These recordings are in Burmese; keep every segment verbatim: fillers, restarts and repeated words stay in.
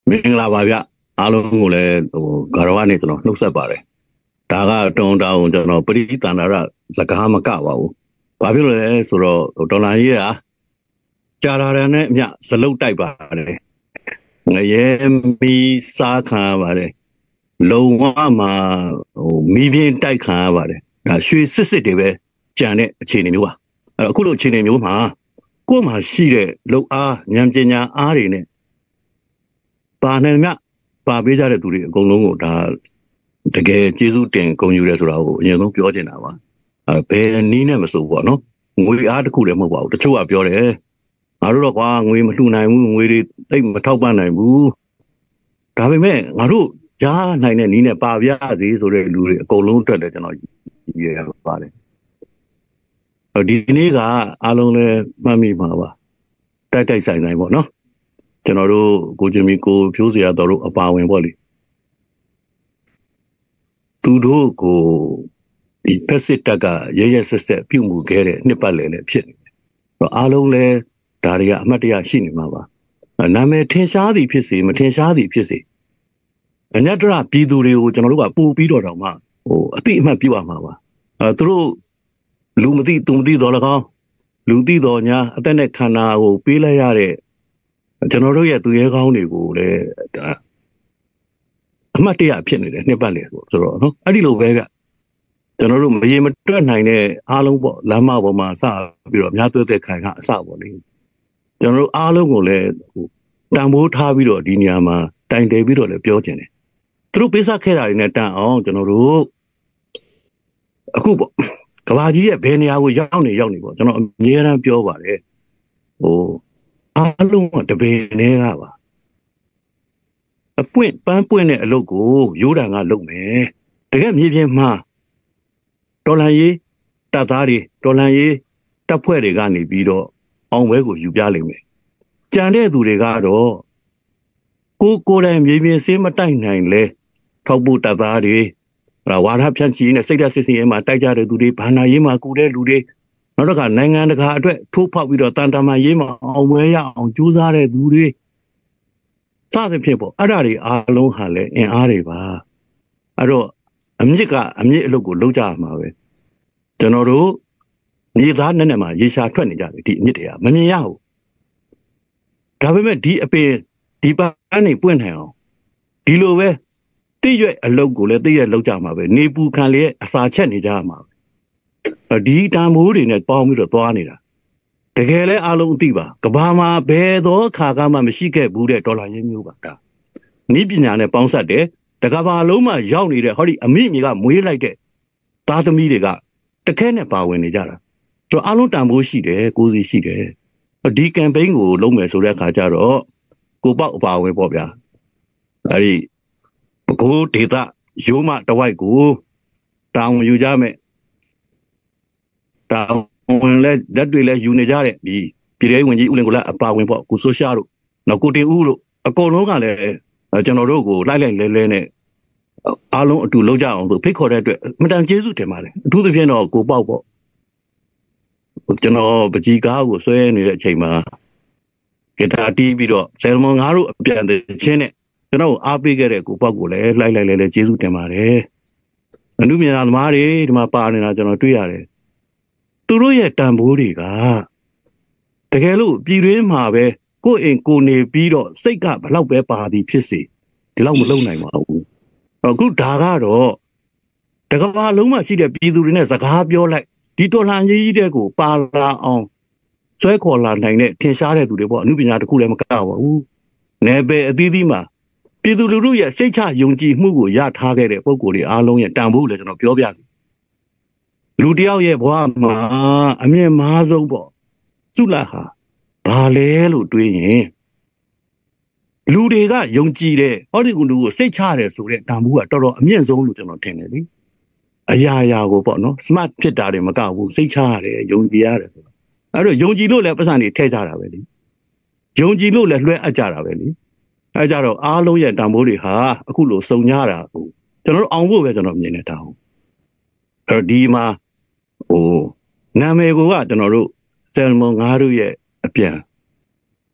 မင်္ဂလာပါဗျအားလုံးကိုလည်းဟိုဂါရဝနဲ့ကျွန်တော်နှုတ်ဆက်ပါတယ်ဒါကတုံတောင်ကျွန်တော်ပရိသန္တာရစကားမကပါဘူးဘာဖြစ်လို့လဲဆိုတော့ဒေါ်လာကြီးကကြာလာတဲ့နဲ့အမျှဇလုတ်တိုက်ပါတယ်ငရဲမီစားခံရပါတယ်လုံဝမှာဟိုမီးပြင်းတိုက်ခံရပါတယ်ဒါရွှေစစ်စစ်တွေပဲကြံတဲ့အခြေအနေမျိုးပါအဲ့တော့အခုလိုအခြေအနေမျိုးမှာကိုယ်မှာရှိတဲ့လုံအားဉာဏ်ပညာအားတွေနဲ့ပါနေမြပါပေးကြတဲ့သူတွေအကုန်လုံးကိုဒါတကယ်ကျေးဇူးတင်ဂုဏ်ယူရဲဆိုတာကိုအရင်ဆုံးပြောချင်တာပါအဲဘယ်နည်းနဲ့မဆိုပေါ့နော်ငွေအားတစ်ခုလည်းမဟုတ်ပါဘူးတချို့ကပြောတယ်ငါတို့တော့ကွာငွေမလှူနိုင်ဘူးငွေတွေသိပ်မထောက်ပံ့နိုင်ဘူးဒါပေမဲ့ငါတို့ကြားနိုင်တဲ့နည်းနဲ့ပါပြစေဆိုတဲ့လူတွေအကုန်လုံးအတွက်လည်းကျွန်တော်ရရပါတယ်ဒီနေ့ကအားလုံးလည်းမှတ်မိမှာပါတိုက်တိုက်ဆိုင်ဆိုင်ပေါ့နော်ကျွန်တော်တို့ကိုချင်းမီကိုဖြိုးစရာတော်တို့အပါဝင်ပေါ့လေသူတို့ကိုဒီဖက်စစ်တပ်ကရရဆက်ဆက်ပြုမှုခဲ့တဲ့နှစ်ပတ်လည်လည်းဖြစ်နေတယ်။အားလုံးလည်းဒါတွေကအမှတ်တရရှိနေမှာပါ။နာမည်ထင်ရှားသည်ဖြစ်စေမထင်ရှားသည်ဖြစ်စေအညတရပြည်သူတွေကိုကျွန်တော်တို့ကပို့ပြီးတော့တော့မှဟိုအတိအမှတ်ပြုရမှာပါ။အဲသူတို့လူမသိသူမသိတော့လည်းကောင်းလူသိတော့ညာအသက်နဲ့ခန္ဓာကိုပေးလိုက်ရတဲ့ကျွန်တော်တို့ရဲ့သူရဲကောင်းတွေကိုလည်းဒါအမှတ်တရဖြစ်နေတယ်နှစ်ပတ်လေဆိုတော့နော်အဲ့ဒီလိုပဲကကျွန်တော်တို့မရေမတွက်နိုင်တဲ့အားလုံးပေါ့လမ်းမပေါ်မှာစပြီးတော့အများသွဲတဲ့ခံကအစပေါ့လေကျွန်တော်တို့အားလုံးကိုလည်းတန်ဖိုးထားပြီးတော့ဒီနေရာမှာတိုင်တယ်ပြီးတော့လည်းပြောချင်တယ်သူတို့ပေးစားခဲ့တာတွေနဲ့တန်အောင်ကျွန်တော်တို့အခုပေါ့ကဘာကြီးရဲ့ဘယ်နေရာကိုရောက်နေရောက်နေပေါ့ကျွန်တော်အမြဲတမ်းပြောပါတယ်ဟိုအားလုံးကတပင်နေတာပါအပွင့်ပန်းပွင့်တဲ့အလုပ်ကိုရိုးတံကလုပ်မယ်တကယ်မြေပြင်မှာတော်လန်ရေးတပ်သားတွေတော်လန်ရေးတပ်ဖွဲ့တွေကနေပြီးတော့အောင်ပွဲကိုယူပြလိမ့်မယ်ကြံတဲ့သူတွေကတော့ကိုကိုယ်တိုင်မြေပြင်ဆေးမတိုက်နိုင်လဲထောက်ဖို့တပ်သားတွေဝါရဖြန့်ချီနဲ့စိတ်ဓာတ်စစ်စင်ရေးမှာတိုက်ကြတဲ့သူတွေဘာနာရေးမှာကူတဲ့လူတွေနောက်တော့ကနိုင်ငံတကာအတွက်ထိုးဖောက်ပြီးတော့တန်တမာရေးမှာအောင်ပွဲရအောင်ကြိုးစားတဲ့သူတွေစသဖြင့်ပေါ့အဲ့ဒါတွေအားလုံးဟာလည်းအင်အားတွေပါအဲ့တော့အမြစ်ကအမြစ်အလုပ်ကိုလုပ်ကြရမှာပဲကျွန်တော်တို့မြေသားနဲ့နဲ့မှာရေရှာထွက်နေကြတယ်ဒီအမြစ်တွေကမမြင်ရဘူးဒါပေမဲ့ဒီအပင်ဒီပန်းနေပွင့်နိုင်အောင်ဒီလိုပဲတိရွက်အလုပ်ကိုလည်းတိရွက်လုပ်ကြမှာပဲနေပူခံလေအစာချက်နေကြရမှာဒီတန်မိုးတွေနဲ့ပေါင်းပြီးတော့သွားနေတာတကယ်လဲအားလုံးသိပါကဘာမှာဘယ်သောခါကမှမရှိခဲ့ဘူးတဲ့ဒေါ်လာရင်းမျိုးပါဒါဤပညာနဲ့ပေါင်းစပ်တယ်တကဘာလုံးမှာရောက်နေတဲ့ဟောဒီအမိမြေကမွေးလိုက်တဲ့သားသမီးတွေကတခဲနဲ့ပါဝင်နေကြတာသူအားလုံးတန်ဖိုးရှိတယ်ကိုယ်စီရှိတယ်ဒီကမ်ပိန်းကိုလုပ်မယ်ဆိုတဲ့အခါကျတော့ကိုပေါက်အပါဝင်ပေါ့ဗျာအဲဒီဘကိုးဒေတာရိုးမတဝိုက်ကိုတောင်းယူကြမယ်တောင်းဝင်လဲလက်တွေလဲယူနေကြတဲ့ဒီပြည်ထောင်ဝင်ကြီးဦးလင်ကိုလာအပါဝင်ပေါ့ကိုဆိုရှာတို့နော်ကိုတင်ဦးတို့အကုန်လုံးကလည်းကျွန်တော်တို့ကိုလိုက်လိုက်လဲလဲနဲ့အားလုံးအတူလုပ်ကြအောင်ဆိုဖိတ်ခေါ်တဲ့အတွက်မတန်ကျေးဇူးတင်ပါတယ်အထူးသဖြင့်တော့ကိုပေါက်ပေါ့ကျွန်တော်ပကြီးကားကိုဆွဲနေတဲ့အချိန်မှာဂီတာတီးပြီးတော့ဆယ်မွန်ငါတို့အပြန်တဲ့ချင်းနဲ့ကျွန်တော်အားပေးခဲ့တဲ့ကိုပေါက်ကိုလည်းလိုက်လိုက်လဲလဲကျေးဇူးတင်ပါတယ်အနုမြင်သမားတွေဒီမှာပါနေတာကျွန်တော်တွေ့ရတယ်သူတို့ရဲ့တန်ဖိုးတွေကတကယ်လို့ပြည်တွင်းမှာပဲကိုယ့်အိမ်ကိုနေပြီးတော့စိတ်ကဘလောက်ပဲပါသည်ဖြစ်စေဒီလောက်မလုံနိုင်ပါဘူးအခုဒါကတော့တကဘာလုံးမှာရှိတဲ့ပြည်သူတွေနဲ့စကားပြောလိုက်ဒီတော်လှန်ရေးကြီးတဲ့ကိုပါလာအောင်ဆွဲခေါ်လာနိုင်တဲ့ထင်ရှားတဲ့သူတွေပေါ့အမှုပညာတစ်ခုလည်းမကပါဘူးနယ်ပယ်အသီးသီးမှာပြည်သူလူထုရဲ့စိတ်ချယုံကြည်မှုကိုရထားခဲ့တဲ့ပုံကိုယ်တွေအားလုံးရဲ့တန်ဖိုးလည်းကျွန်တော်ပြောပြစီလူတယောက်ရဲ့ဘဝမှာအမြင့်မားဆုံးပေါ့သုလဟာဘာလဲလို့တွေးရင်လူတွေကယုံကြည်တဲ့ဟောဒီကူလူကိုစိတ်ချတယ်ဆိုတဲ့တန်ဖိုးကတော်တော်အမြင့်ဆုံးလို့ကျွန်တော်ထင်တယ်လေအရာရာကိုပေါ့နော် smart ဖြစ်တာတွေမကဘူးစိတ်ချရတယ်ယုံကြည်ရတယ်ဆိုတော့အဲ့တော့ယုံကြည်လို့လည်းပတ်စံတွေထည့်ကြတာပဲလေယုံကြည်လို့လည်းလွှဲအပ်ကြတာပဲလေအဲကြတော့အားလုံးရဲ့တန်ဖိုးတွေဟာအခုလိုစုံညတာဟိုကျွန်တော်တို့အောင်ဖို့ပဲကျွန်တော်မြင်နေတာဟုတ်အဲ့တော့ဒီမှာဟိုနာမည်ကကျွန်တော်တို့ဆယ်မွန်ငါးတို့ရဲ့အပြန်တ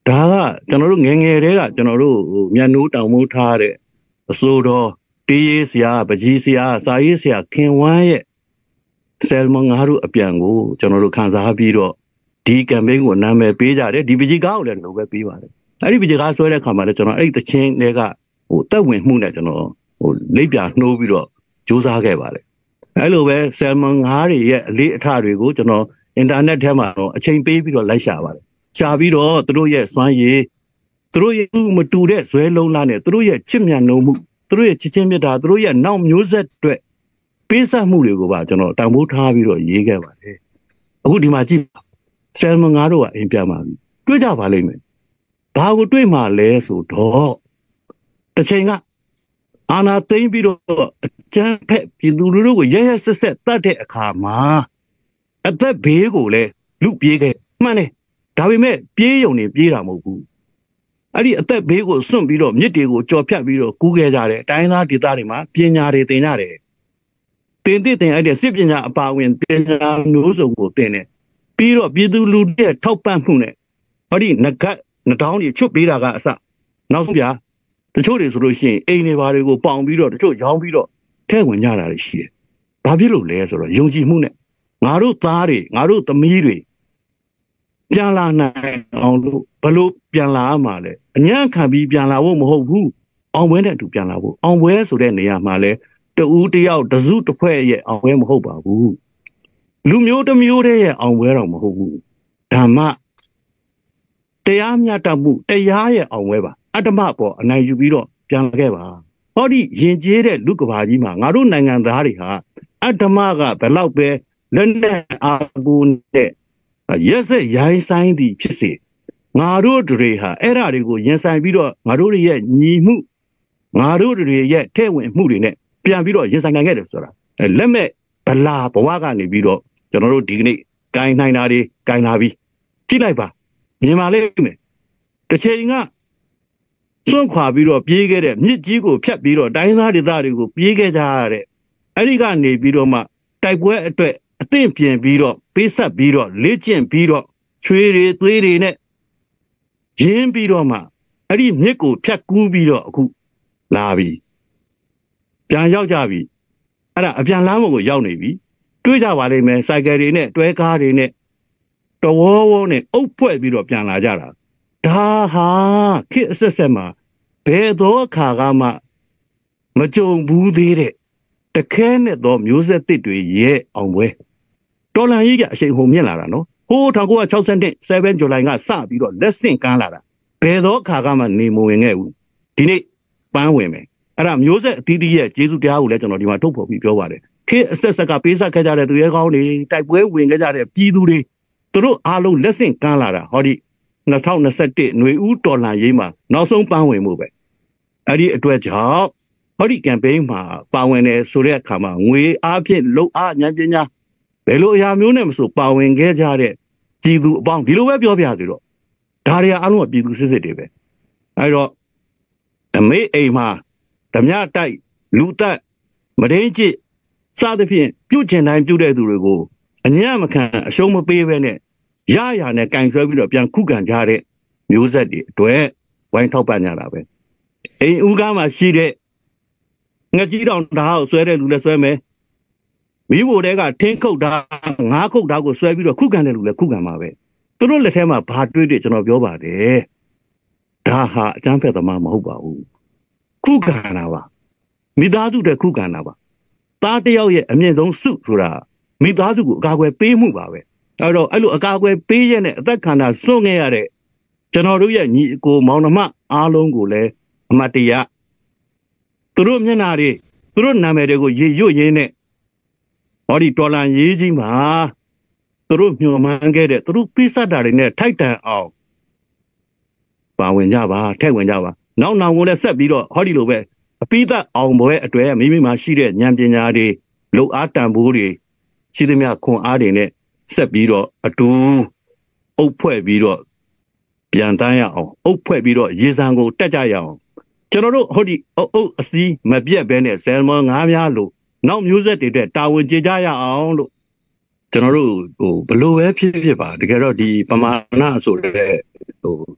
ဒါကကျွန်တော်တို့ငယ်ငယ်တည်းကကျွန်တော်တို့မျက်နှာတောင်မိုးထားတဲ့အစိုးတော်တေးရေးဆရာပကြီးဆရာစာရေးဆရာခင်ဝမ်းရဲ့ဆယ်မငါတို့အပြန်ကိုကျွန်တော်တို့ခန်းစားပြီးတော့ဒီ campaign ကိုနာမည်ပေးကြတယ်ဒီပကြီးကားကိုလည်းလိုပဲပေးပါတယ်အဲ့ဒီပကြီးကားဆွဲတဲ့ခါမှာလည်းကျွန်တော်အဲ့ဒီတချင်းတွေကဟိုတက်ဝင်မှုနဲ့ကျွန်တော်ဟိုလိပ်ပြနှိုးပြီးတော့စူးစမ်းခဲ့ပါတယ်အဲ့လိုပဲဆယ်မငါးတွေရဲ့အလေးအထတွေကိုကျွန်တော်အင်တာနက်ထဲမှာတော့အချိန်ပေးပြီးတော့လိုက်ရှာပါတယ်ရှာပြီးတော့သူတို့ရဲ့စွမ်းရည်သူတို့ရဲ့မတူတဲ့ဇွဲလုံးလားနဲ့သူတို့ရဲ့ချစ်မြတ်နိုးမှုသူတို့ရဲ့ချစ်ချင်းမြတ်တာသူတို့ရဲ့နောက်မျိုးဆက်အတွက်ပေးဆက်မှုတွေကိုပါကျွန်တော်တန်ဖိုးထားပြီးတော့ရေးခဲ့ပါတယ်အခုဒီမှာကြည့်ဆယ်မငါးတို့ကအိမ်ပြန်ပါပြီတွေ့ကြပါလိမ့်မယ်ဘာကိုတွေ့မှလဲဆိုတော့တစ်ချိန်ကအာနာသိမ့်ပြီးတော့အကျန်းဖက်ပြည်သူလူထုကိုရဲရဲဆက်ဆက်တတ်တဲ့အခါမှာအသက်ဘေးကိုလည်းလူပြေးခဲ့မှန်တယ်ဒါပေမဲ့ပြေးယုံနေပြေးတာမဟုတ်ဘူးအဲ့ဒီအသက်ဘေးကိုစွန့်ပြီးတော့မြစ်တွေကိုကြော်ဖြတ်ပြီးတော့ကူးခဲ့ကြတယ်တိုင်းသားဒေသတွေမှာပညာတွေသင်ကြတယ်တင်တဲ့တင်အဲ့ဒီစစ်ပညာအပါဝင်ပညာမျိုးစုံကိုသင်တယ်ပြီးတော့ပြည်သူလူထုရဲ့ထောက်ပံ့မှုနဲ့ဟောဒီငကတ်နှတောင်းတွေချွတ်ပေးတာကအစနောက်ဆုံးပြတချို့တွေဆိုလို့ရှိရင်အိမ်တွေဘာတွေကိုပေါင်ပြီးတော့တချို့ရောင်းပြီးတော့ထဲဝင်ကြတာရှိတယ်ဘာဖြစ်လို့လဲဆိုတော့ယုံကြည်မှုနဲ့ငါတို့သားတွေငါတို့သမီးတွေပြန်လာနိုင်အောင်လို့ဘလို့ပြန်လာမှာလဲအញ្ញံခံပြီးပြန်လာဖို့မဟုတ်ဘူးအောင်ပွဲတဲ့အတူပြန်လာဖို့အောင်ပွဲဆိုတဲ့နေရာမှာလဲတူတယောက်တစုတစ်ဖွဲ့ရဲ့အောင်ပွဲမဟုတ်ပါဘူးလူမျိုးတစ်မျိုးတည်းရဲ့အောင်ပွဲတော့မဟုတ်ဘူးဓမ္မတရားမျှတမှုတရားရဲ့အောင်ပွဲပါအတ္တမပေါ်အနိုင်ယူပြီးတော့ပြန်လာခဲ့ပါဟောဒီယဉ်ကျေးတဲ့လူကဘာကြီးမှာငါတို့နိုင်ငံသားတွေဟာအတ္တမကဘယ်လောက်ပဲလက်နဲ့အာဘူနဲ့ရက်စက်ရိုင်းဆိုင်သည်ဖြစ်စေငါတို့တွေဟာအဲ့ဓာတွေကိုရင်ဆိုင်ပြီးတော့ငါတို့ရဲ့ညီမှုငါတို့တွေရဲ့ထဲ့ဝင်မှုတွေနဲ့ပြန်ပြီးတော့ရင်ဆိုင်နိုင်ခဲ့တယ်ဆိုတာလက်မဲ့ဗလာဘဝကနေပြီးတော့ကျွန်တော်တို့ဒီကနေ့ဂိုင်းနိုင်တာတွေဂိုင်းလာပြီးကြည့်လိုက်ပါမြင်ပါလိမ့်မယ်တစ်ချိန်ကစွန့်ခွာပြီးတော့ပြေးခဲ့တဲ့မြစ်ကြီးကိုဖြတ်ပြီးတော့တိုင်းသားဒေသတွေကိုပြေးခဲ့ကြရတဲ့အဲ့ဒီကနေပြီးတော့မှတိုက်ပွဲအတွက်အသင့်ပြင်ပြီးတော့ပေးဆက်ပြီးတော့လေ့ကျင့်ပြီးတော့ချွေးတွေသွေးတွေနဲ့ရင်းပြီးတော့မှအဲ့ဒီမြစ်ကိုဖြတ်ကူးပြီးတော့အခုလာပြီပြန်ရောက်ကြပြီအဲ့ဒါအပြန်လမ်းကိုရောက်နေပြီတွေးကြပါလိမ့်မယ်စိုက်ကယ်တွေနဲ့တွဲကားတွေနဲ့တဝေါဝေါနဲ့အုပ်ဖွဲ့ပြီးတော့ပြန်လာကြတာဒါဟာခေတ်အဆက်ဆက်မှာဘယ်တော့အခါကမှမကြုံဘူးသေးတဲ့တခဲနဲ့တော့မျိုးဆက်သစ်တွေရဲ့အောင်ပွဲတော်လန်ကြီးကအချိန်ဟုန်မြင့်လာတာနော်ဟိုး၁၉၆၂ 7 July ကစပြီးတော့လက်ဆင့်ကမ်းလာတာဘယ်တော့အခါကမှနေမဝင်ခဲ့ဘူးဒီနေ့ပန်းဝင်မယ်အဲ့ဒါမျိုးဆက်အသီးသီးရဲ့ကျေးဇူးတရားကိုလည်းကျွန်တော်ဒီမှာထုတ်ဖော်ပြီးပြောပါတယ်ခေတ်အဆက်ဆက်ကပေးဆက်ခဲ့ကြတဲ့သူရဲကောင်းတွေတိုက်ပွဲဝင်ခဲ့ကြတဲ့ပြည်သူတွေသူတို့အားလုံးလက်ဆင့်ကမ်းလာတာဟောဒီ၂၀၂၁ຫນွေဦးတော်လှန်ရေးမှာနောက်ဆုံးပန်းဝင်မှုပဲအဲ့ဒီအတွက်ကြောင့်ဟောဒီ campaign မှာပါဝင်တယ်ဆိုတဲ့အခါမှာငွေအားဖြင့်လုံအားဉာဏ်ပညာဘယ်လိုအရာမျိုးနဲ့မဆိုပါဝင်ခဲ့ကြတဲ့ပြည်သူအပေါင်းဒီလိုပဲပြောပြစီတော့ဒါတွေအားလုံးကပြည်သူစစ်စစ်တွေပဲအဲ့တော့အမေအိမ်မှာဓမြတိုက်လူတက်မရင်းကျစ်စသဖြင့်ပြုတ်ကျင်တိုင်းပြုတ်တဲ့သူတွေကိုအညံ့မခံအရှုံးမပေးဘဲနဲ့ရရနဲ့ကင်ဆွဲပြီးတော့ပြန်ခုခံကြတဲ့မျိုးဆက်တွေအတွက်ဝိုင်းထောက်ပံ့ကြတာပဲအိမ်ဦးကားမှာရှိတဲ့ငကြီးတောင်ဓာတ်ကိုဆွဲတဲ့လူလည်းဆွဲမယ်မိဘတွေကထင်းခုတ်တာငါးခုတ်တာကိုဆွဲပြီးတော့ခုခံတဲ့လူလည်းခုခံမှာပဲသူတို့လက်ထဲမှာဘာတွေးတွေကျွန်တော်ပြောပါတယ်ဒါဟာအကျန်းဖက်သမားမဟုတ်ပါဘူးခုခံတာပါမိသားစုတဲ့ခုခံတာပါသားတယောက်ရဲ့အမြင့်ဆုံးစုဆိုတာမိသားစုကိုအကာအကွယ်ပေးမှုပါပဲအဲ့တော့အဲ့လိုအကာအကွယ်ပေးရတဲ့အသက်ခံတာစွန့်ခဲ့ရတဲ့ကျွန်တော်တို့ရဲ့ညီအကိုမောင်နှမအားလုံးကိုလည်းအမတ်တရသူတို့မျက်နှာတွေသူတို့နာမည်တွေကိုရေရွတ်ရင်းနဲ့ဟောဒီတော်လန်ရေးကြီးမှာသူတို့ညှို့မှန်းခဲ့တဲ့သူတို့ပြစ်စတာတွေနဲ့ထိုက်တန်အောင်ပါဝင်ကြပါထည့်ဝင်ကြပါနောက်နောက်ကိုလည်းဆက်ပြီးတော့ဟောဒီလိုပဲအပိသက်အောင်ပွဲအတွက်မိမိမှာရှိတဲ့ဉာဏ်ပညာတွေလုံအားတန်ဖိုးတွေရှိသမျှခွန်အားတွေနဲ့ဆက်ပြီးတော့အတူအုပ်ဖွဲ့ပြီးတော့ပြန်တန်းရအောင်အုပ်ဖွဲ့ပြီးတော့ရေစံကိုတက်ကြရအောင်ကျွန်တော်တို့ဟိုဒီအုပ်အုပ်အစည်းမပြတ်ဘဲနဲ့ဆယ်မငါးများလို့နောက်မျိုးဆက်တွေအတွက်တာဝန်ကျေကြရအောင်လို့ကျွန်တော်တို့ဟိုဘလို့ပဲဖြစ်ဖြစ်ပါတကယ်တော့ဒီပမာဏဆိုတဲ့ဟို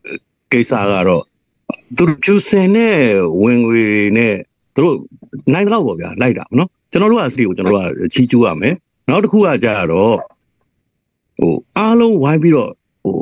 ကိစ္စကတော့သူဖြူစင်နဲ့ဝင်ငွေနဲ့သူတို့နိုင်တော့ပေါ့ဗျာလိုက်တာနော်ကျွန်တော်တို့ကစီကိုကျွန်တော်တို့ကချီးကျူးရမယ်နောက်တစ်ခုကကြတော့ဟိုအားလုံးဝိုင်းပြီးတော့ဟို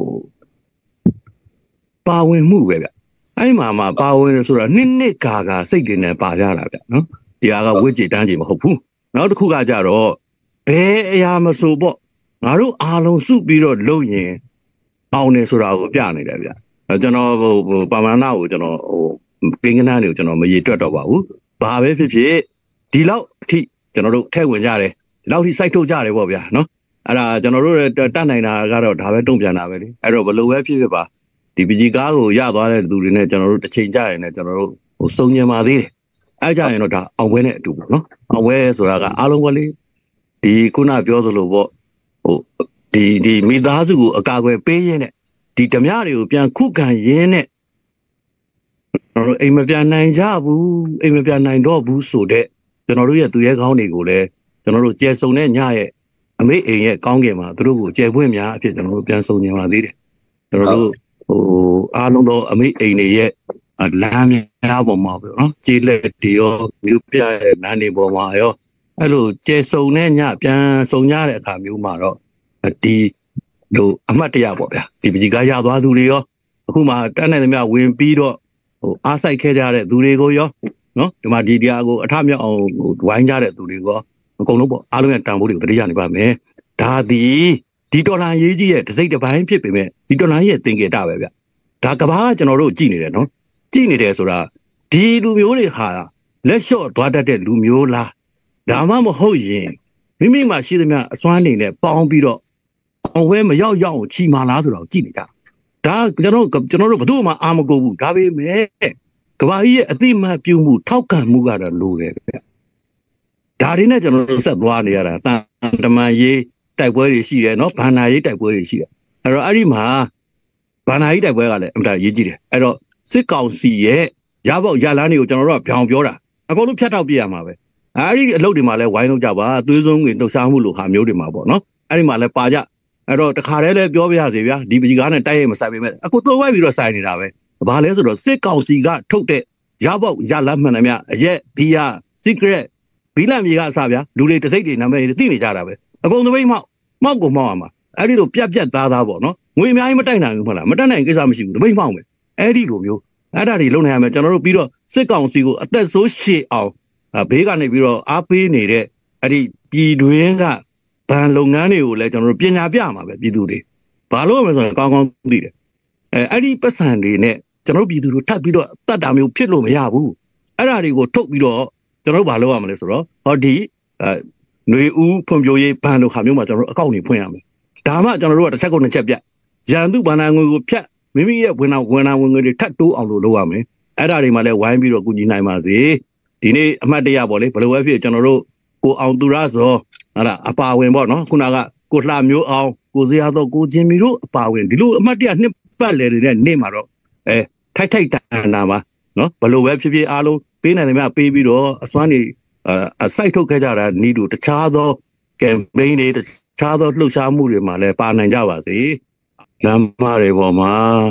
ပါဝင်မှုပဲဗျအဲ့မှာမှပါဝင်လို့ဆိုတာနှစ်နှစ်ကာကာစိတ်တွေနဲ့ပါကြတာဗျနော်ဒီဟာကဝိจิตတန်းကြီးမဟုတ်ဘူးနောက်တစ်ခုကကြတော့ဘယ်အရာမဆိုပေါ့ငါတို့အားလုံးစုပြီးတော့လုပ်ရင်အောင်နေဆိုတာကိုပြနေတယ်ဗျကျွန်တော်ဟိုပါမနာကိုကျွန်တော်ဟိုကိန်းကနန်းတွေကိုကျွန်တော်မရေတွက်တော့ပါဘူးဘာပဲဖြစ်ဖြစ်ဒီလောက်အထိကျွန်တော်တို့ထဲဝင်ကြတယ်ဒီလောက်ထိစိုက်ထုတ်ကြတယ်ပေါ့ဗျာနော်အဲ့ဒါကျွန်တော်တို့တတ်နိုင်တာကတော့ဒါပဲတုံ့ပြန်တာပဲလေအဲ့တော့ဘလို့ပဲဖြစ်ဖြစ်ပါဒီပကြီးကားကိုရသွားတဲ့သူတွေနဲ့ကျွန်တော်တို့တစ်ချိန်ကြရင်လည်းကျွန်တော်တို့ဟိုစုံညင်ပါသေးတယ်အဲ့ကြရင်တော့ဒါအောင်ပွဲနဲ့အတူပေါ့နော်အောင်ပွဲဆိုတာကအားလုံးကလေဒီခုနပြောသလိုပေါ့ဟိုဒီဒီမိသားစုကိုအကာအကွယ်ပေးရင်းနဲ့ဒီဓမြတွေကိုပြန်ခုခံရင်းနဲ့ကျွန်တော်တို့အိမ်မပြန်နိုင်ကြဘူးအိမ်မပြန်နိုင်တော့ဘူးဆိုတဲ့ကျွန်တော်တို့ရဲ့သူရဲကောင်းတွေကိုလည်းကျွန်တော်တို့ကျဲဆုံတဲ့ညရဲ့အမေအိမ်ရဲ့ကောင်းကင်မှာသူတို့ကိုကျဲပွင့်များအဖြစ်ကျွန်တော်တို့ပြန်ဆုံနေပါသေးတယ်ကျွန်တော်တို့ဟိုအားလုံးတော့အမေအိမ်တွေရဲ့လမ်းများပေါ်မှာပေါ့နော်ကြေးလက်တွေရောမြို့ပြရဲ့လမ်းတွေပေါ်မှာရောအဲ့လိုကျဲဆုံတဲ့ညပြန်ဆုံရတဲ့အခါမျိုးမှာတော့ဒီတို့အမှတ်တရပေါ့ဗျာဒီပကြီးကားရသွားသူတွေရောအခုမှတန်းနိုင်သမျှဝင်ပြီးတော့ဟိုအားစိုက်ခဲ့ကြတဲ့သူတွေကိုရောနော်ဒီမှာဒီတရားကိုအထမြောက်အောင်ဝိုင်းကြတဲ့သူတွေရောအကုန်လုံးပေါ့အားလုံးရဲ့တန်ဖိုးတွေကိုတတိယနေပါမယ်ဒါသည်ဒီတော်လှန်ရေးကြီးရဲ့တစ်စိတ်တစ်ပိုင်းဖြစ်ပေမဲ့ဒီတော်လှန်ရေးရဲ့သင်္ကေတပဲဗျဒါကဘာကကျွန်တော်တို့ကြည်နေတယ်နော်ကြည်နေတယ်ဆိုတာဒီလူမျိုးတွေဟာလက်လျှော့သွားတတ်တဲ့လူမျိုးလားဒါမှမဟုတ်ရင်မိမိမှာရှိသမျှအစွမ်းနေနဲ့ပေါင်းပြီးတော့အောင်ဝဲမရောက်ရောက်ချီမာလားဆိုတော့ကြည်နေကြဒါကျွန်တော်ကျွန်တော်တို့ဘယ်သူမှအာမကိုဘူးဒါပေမဲ့ကဘာကြီးရဲ့အတိမတ်ပြုမှုထောက်ခံမှုကတော့လိုတယ်ဗျဒါတွေနဲ့ကျွန်တော်တို့ဆက်သွားနေရတာတန်တမန်ရေးတိုက်ပွဲတွေရှိတယ်နော်ဘာနာရေးတိုက်ပွဲတွေရှိတယ်အဲ့တော့အဲ့ဒီမှာဘာနာရေးတိုက်ပွဲကလည်းအမှန်တရားရေးကြည့်တယ်အဲ့တော့စစ်ကောင်စီရဲ့ရပေါက်ရလန်းတွေကိုကျွန်တော်တို့ကပြောင်ပြောတာအကုန်လုံးဖြတ်တောက်ပြရမှာပဲအဲ့ဒီအလုပ်တွေမှာလည်းဝိုင်းလို့ကြပါသွေးဆုံးငွေနှုတ်ရှားမှုလိုဟာမျိုးတွေမှာပေါ့နော်အဲ့ဒီမှာလည်းပါကြအဲ့တော့တခါတည်းလည်းပြောပြရစီဗျာဒီပကြီးကားနဲ့တိုက်ရိုက်မဆိုင်ပေမဲ့အခုတော့ဝိုက်ပြီးတော့ဆိုင်နေတာပဲဘာလဲဆိုတော့စစ်ကောင်စီကထုတ်တဲ့ရပေါက်ရလန်းမှန်တယ်မြအရက်ဘီယာ secret ဘီလန်မြေကအစားဗျာလူတွေတစိမ့်တွေနာမည်တွေသိနေကြတာပဲအကုန်သပိတ်မောက်မောက်ကိုမောက်ရမှာအဲ့ဒီလိုပြက်ပြက်သားသားပေါ့နော်ငွေအများကြီးမတိုက်နိုင်ဘူးမဟုတ်လားမတိုက်နိုင်ကိစ္စမရှိဘူးတပိတ်မောက်မယ်အဲ့ဒီလိုမျိုးအဲ့ဒါတွေလုံနိုင်ရမယ်ကျွန်တော်တို့ပြီးတော့စစ်ကောင်စီကိုအသက်ဆိုးရှည်အောင်ဘေးကနေပြီးတော့အားပေးနေတဲ့အဲ့ဒီပြည်တွင်းကဗန်လုပ်ငန်းတွေကိုလည်းကျွန်တော်တို့ပညာပြမှာပဲပြည်သူတွေဘာလို့မလဲဆိုတော့ကောင်းကောင်းသိတယ်အဲအဲ့ဒီပတ်စံတွေနဲ့ကျွန်တော်တို့ပြည်သူတို့ထပ်ပြီးတော့တတ်တာမျိုးဖြစ်လို့မရဘူးအဲ့ဒါတွေကိုထုတ်ပြီးတော့ကျွန်တော်တို့ဘာလုပ်ရမလဲဆိုတော့ဟောဒီအဲຫນွေဦးဖွံ့ဖြိုးရေးဘဏ်လိုခါမျိုးမှာကျွန်တော်တို့အကောင့်တွေဖွင့်ရမယ်ဒါမှကျွန်တော်တို့ကတစ်ချက်ကုန်တစ်ချက်ပြတ်ရန်သူဘဏ္ဍာငွေကိုဖြတ်မိမိရဲ့ဝန်နာဝန်နာဝင်ငွေတွေထပ်တိုးအောင်လို့လုပ်ရမယ်အဲ့ဒါတွေမှလည်းဝိုင်းပြီးတော့ကူညီနိုင်ပါစေဒီနေ့အမှတ်တရပေါ့လေဘယ်လိုပဲဖြစ်ကျွန်တော်တို့ကိုအောင်သူရစောဟာလားအပါဝင်ပေါ့နော်ခုနကကိုလှမျိုးအောင်ကိုစရာတော့ကိုချင်းမီတို့အပါဝင်ဒီလိုအမှတ်တရနှစ်ပတ်လေတွေနဲ့နေမှာတော့အဲထိုက်ထိုက်တန်တာပါနော်ဘယ်လိုပဲဖြစ်ဖြစ်အားလုံးပေးနိုင်တယ်များပေးပြီးတော့အစွမ်းနေအစိုက်ထုတ်ခဲ့ကြတာနီးတူတခြားသောကမ်ပိန်းတွေတခြားသောလှုပ်ရှားမှုတွေမှာလည်းပါနိုင်ကြပါစေလမ်းမတွေပေါ်မှာ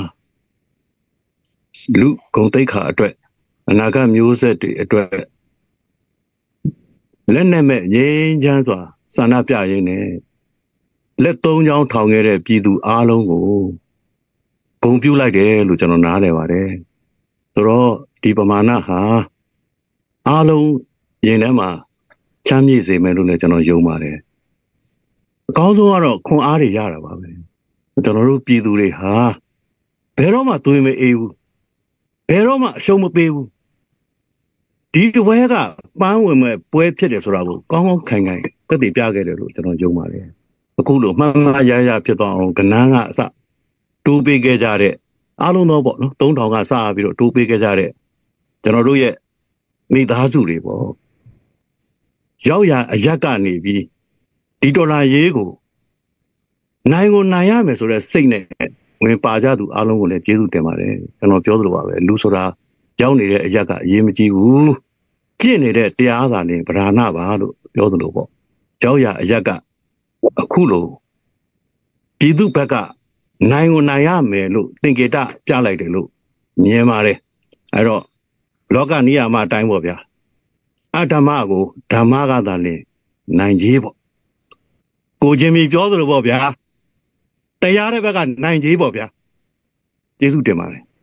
လူကုန်သိက္ခာအတွက်အနာဂတ်မျိုးဆက်တွေအတွက်လက်နဲ့မဲ့ငြိမ်းချမ်းစွာဆန္ဒပြရင်းနဲ့လက်သုံးချောင်းထောင်ခဲ့တဲ့ပြည်သူအားလုံးကိုဂုဏ်ပြုလိုက်တယ်လို့ကျွန်တော်နားလည်ပါတယ်ဆိုတော့ဒီပမာဏဟာအားလုံးရင်ထဲမှာချမ်းမြေ့စေမယ်လို့လည်းကျွန်တော်ယုံပါတယ်အကောင်းဆုံးကတော့ခွန်အားတွေရတာပါပဲကျွန်တော်တို့ပြည်သူတွေဟာဘယ်တော့မှသွေးမအေးဘူးဘယ်တော့မှအရှုံးမပေးဘူးဒီတပွဲကပန်းဝင်မဲ့ပွဲဖြစ်တယ်ဆိုတာကိုကောင်းကောင်းခိုင်ခိုင်သက်သေပြခဲ့တယ်လို့ကျွန်တော်ယုံပါတယ်အခုလိုမှန်မှန်ရရဖြစ်သွားအောင်ကနန်းကအစတိုးပေးခဲ့ကြတဲ့အားလုံးတော့ပေါ့နော်သုံးထောင်ကစပြီးတော့တိုးပေးခဲ့ကြတဲ့ကျွန်တော်တို့ရဲ့မိသားစုတွေပေါ့ရောက်ရအရက်ကနေပြီးဒီဒေါ်လာရေးကိုနိုင်ကိုနိုင်ရမယ်ဆိုတဲ့စိတ်နဲ့ဝင်ပါကြသူအားလုံးကိုလည်းကျေးဇူးတင်ပါတယ်ကျွန်တော်ပြောသလိုပါပဲလူဆိုတာရောက်နေတဲ့အရက်ကအရေးမကြီးဘူးကြင့်နေတဲ့တရားသာနေဗราဏပါလို့ပြောသလိုပေါ့ရောက်ရအရက်ကအခုလိုပြည်သူဘက်ကနိုင်ကိုနိုင်ရမယ်လို့သင်္ကေတပြလိုက်တယ်လို့မြင်ပါတယ်အဲ့တော့လောကနိယာမအတိုင်းပေါ့ဗျာအဓမ္မကိုဓမ္မကသာလင်နိုင်ကြီးပေါ့ကိုချင်းမီပြောသလိုပေါ့ဗျာတရားတဲ့ဘက်ကနိုင်ကြီးပေါ့ဗျာကျေးဇူးတင်ပါတယ်